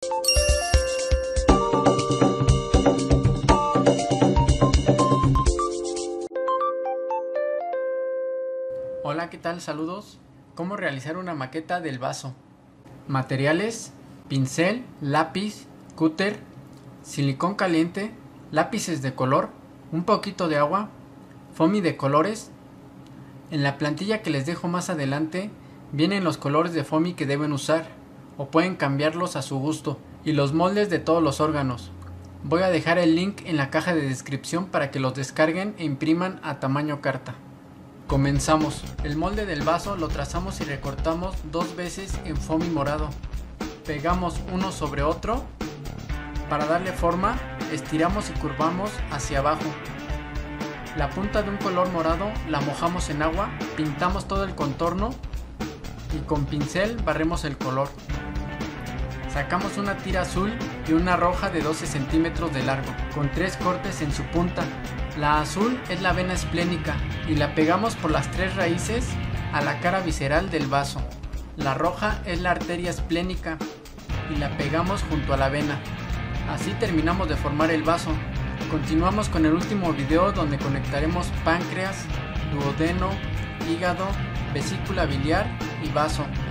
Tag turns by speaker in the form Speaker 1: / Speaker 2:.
Speaker 1: Hola, ¿qué tal? Saludos. ¿Cómo realizar una maqueta del vaso? Materiales: pincel, lápiz, cúter, silicón caliente, lápices de color, un poquito de agua, foamy de colores. En la plantilla que les dejo más adelante vienen los colores de foamy que deben usar, o pueden cambiarlos a su gusto, y los moldes de todos los órganos. Voy a dejar el link en la caja de descripción para que los descarguen e impriman a tamaño carta. Comenzamos. El molde del vaso lo trazamos y recortamos 2 veces en foamy morado. Pegamos uno sobre otro. Para darle forma, estiramos y curvamos hacia abajo. La punta de un color morado la mojamos en agua, pintamos todo el contorno y con pincel barremos el color. Sacamos una tira azul y una roja de 12 centímetros de largo, con 3 cortes en su punta. La azul es la vena esplénica y la pegamos por las 3 raíces a la cara visceral del vaso. La roja es la arteria esplénica y la pegamos junto a la vena. Así terminamos de formar el vaso. Continuamos con el último video donde conectaremos páncreas, duodeno, hígado, vesícula biliar y vaso.